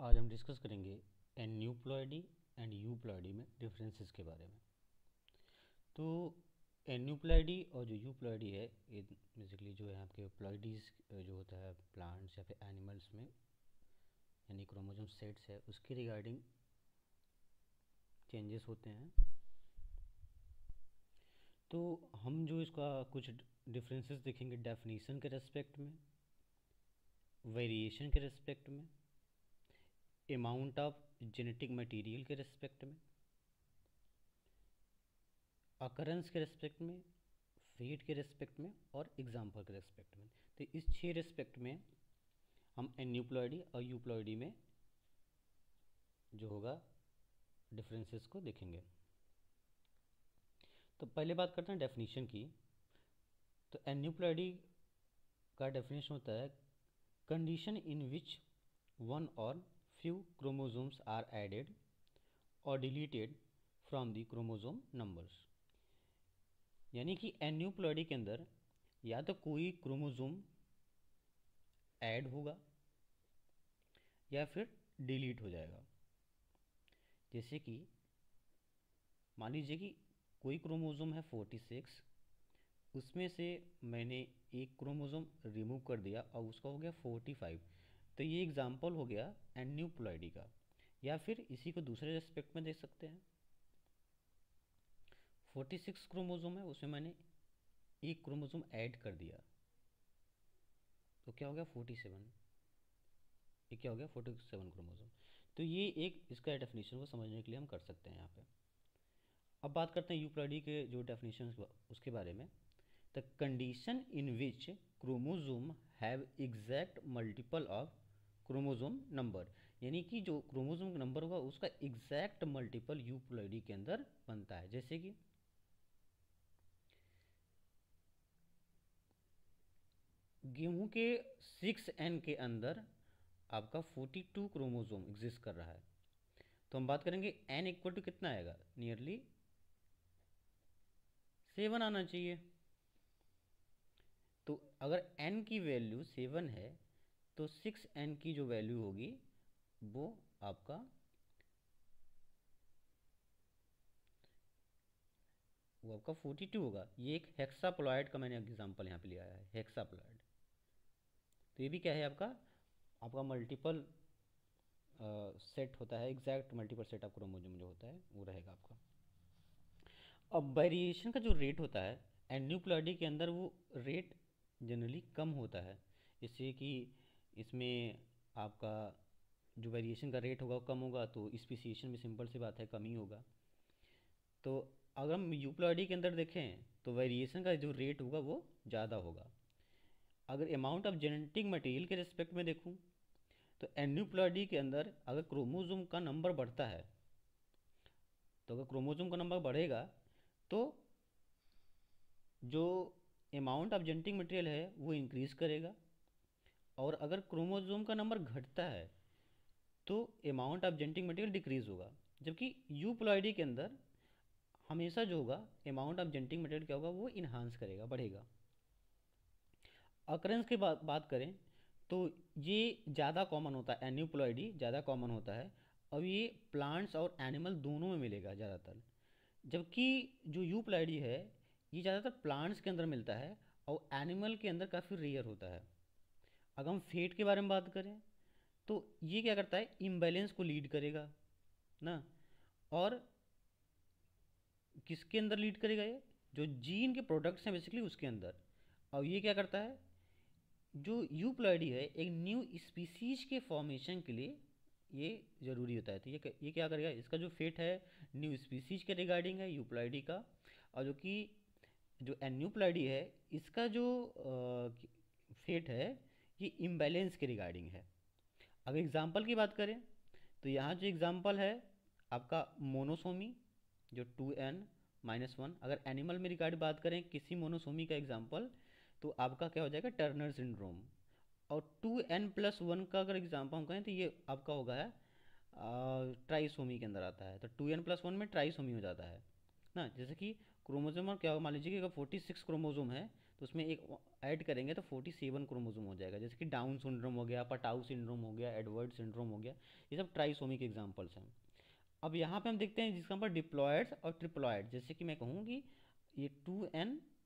आज हम डिस्कस करेंगे एन्यूप्लॉयडी एंड यूप्लॉयडी में डिफरेंसेस के बारे में। तो एन्यूप्लॉयडी और जो यूप्लॉयडी है ये बेसिकली जो है आपके प्लॉयडीज जो होता है प्लांट्स या फिर एनिमल्स में यानी क्रोमोसोम सेट्स है उसके रिगार्डिंग चेंजेस होते हैं। तो हम जो इसका कुछ डिफरेंसेस देखेंगे डेफिनेशन के रेस्पेक्ट में, वेरिएशन के रेस्पेक्ट में, अमाउंट ऑफ जेनेटिक मटेरियल के रेस्पेक्ट में, अकरेंस के रेस्पेक्ट में, फेट के रेस्पेक्ट में और एग्जाम्पल के रेस्पेक्ट में। तो इस 6 रेस्पेक्ट में हम एन्यूप्लॉयडी और यूप्लॉयडी में जो होगा डिफरेंसेस को देखेंगे। तो पहले बात करते हैं डेफिनेशन की। तो एन्यूप्लॉयडी का डेफिनेशन होता है condition in which one or few chromosomes are added or deleted from the chromosome numbers. यानी कि एन्यूप्लॉयडी के अंदर या तो कोई क्रोमोसोम ऐड होगा या फिर डिलीट हो जाएगा। जैसे कि मान लीजिए कि कोई क्रोमोसोम है 46, उसमें से मैंने एक क्रोमोसोम रिमूव कर दिया और उसका हो गया 45। तो ये एग्जाम्पल हो गया एन्यूप्लॉयडी का। या फिर इसी को दूसरे रेस्पेक्ट में देख सकते हैं, 46 क्रोमोसोम है उसमें मैंने एक क्रोमोसोम ऐड कर दिया तो क्या हो गया 47। ये क्या हो गया 47 क्रोमोसोम। तो ये एक इसका डेफिनेशन को समझने के लिए हम कर सकते हैं यहाँ पे। अब बात करते हैं यूप्लॉयडी के जो डेफिनेशन उसके बारे में। The condition in which chromosome have exact multiple of chromosome number, यानी कि जो क्रोमोसोम का नंबर होगा उसका एग्जैक्ट मल्टीपल यूप्लॉयडी के अंदर बनता है। जैसे कि गेहूं के 6N के अंदर आपका 42 क्रोमोसोम एग्जिस्ट कर रहा है। तो हम बात करेंगे N इक्वल टू कितना आएगा, नियरली 7 आना चाहिए। तो अगर N की वैल्यू 7 है तो 6N की जो वैल्यू होगी वो आपका 42 होगा। ये एक हेक्साप्लॉयड का मैंने एग्जांपल यहाँ पे लिया है, हेक्साप्लॉयड। तो ये भी क्या है आपका आपका मल्टीपल सेट होता है, exact multiple set of chromosome जो होता है वो रहेगा आपका। अब वेरिएशन का जो रेट होता है एन्यूप्लॉयडी के अंदर वो रेट जनरली कम होता है। जैसे कि इसमें आपका जो वेरिएशन का रेट होगा वो कम होगा तो स्पीसीएशन में सिंपल सी बात है कम ही होगा। तो अगर हम यूप्लॉयडी के अंदर देखें तो वेरिएशन का जो रेट होगा वो ज़्यादा होगा। अगर अमाउंट ऑफ जेनेटिक मटेरियल के रिस्पेक्ट में देखूं तो एन्यूप्लॉयडी के अंदर अगर क्रोमोसोम का नंबर बढ़ता है तो अगर क्रोमोसोम का नंबर बढ़ेगा तो जो अमाउंट ऑफ जेनेटिक मटेरियल है वो इंक्रीज करेगा। और अगर क्रोमोसोम का नंबर घटता है तो amount of genetic material decrease होगा। जबकि यूप्लॉयडी के अंदर हमेशा जो होगा अमाउंट ऑफ जेनेटिक मटेरियल क्या होगा वो इन्हांस करेगा, बढ़ेगा। अकरेंस की बात करें तो ये ज़्यादा कॉमन होता है, एन्यूप्लॉयडी ज़्यादा कॉमन होता है। अब ये प्लांट्स और एनिमल दोनों में मिलेगा ज़्यादातर। जबकि जो यूप्लॉयडी है ये ज़्यादातर प्लांट्स के अंदर मिलता है और एनिमल के अंदर काफ़ी रेयर होता है। अगर हम फेट के बारे में बात करें तो ये क्या करता है इम्बैलेंस को लीड करेगा ना। और किसके अंदर लीड करेगा, ये जो जीन के प्रोडक्ट्स हैं बेसिकली उसके अंदर। और ये क्या करता है जो यूप्लॉयडी है एक न्यू स्पीसीज के फॉर्मेशन के लिए ये ज़रूरी होता है। तो ये क्या करेगा, इसका जो फेट है न्यू स्पीसीज के रिगार्डिंग है यूप्लॉयडी का। और जो कि जो एन्यूप्लॉयडी है इसका जो फेट है ये इम्बैलेंस के रिगार्डिंग है। अगर एग्जाम्पल की बात करें तो यहाँ जो एग्जाम्पल है आपका मोनोसोमी जो 2n-1। अगर एनिमल में रिगार्ड बात करें किसी मोनोसोमी का एग्जाम्पल तो आपका क्या हो जाएगा टर्नर सिंड्रोम। और 2n+1 का अगर एग्जाम्पल हम कहें तो ये आपका होगा है ट्राइसोमी के अंदर आता है। तो 2n+1 में ट्राइसोमी हो जाता है ना। जैसे कि क्रोमोसोम और क्या मान लीजिए कि अगर 46 क्रोमोसोम है तो उसमें एक ऐड करेंगे तो 47 क्रोमोसोम हो जाएगा, जैसे कि डाउन सिंड्रोम हो गया, पटाउ सिंड्रोम हो गया, एडवर्ड सिंड्रोम हो गया, ये सब ट्राइसोमिक एग्जाम्पल्स हैं। अब यहाँ पे हम देखते हैं जिसका नंबर डिप्लॉयड्स और ट्रिप्लॉयड, जैसे कि मैं कहूँ कि ये 2n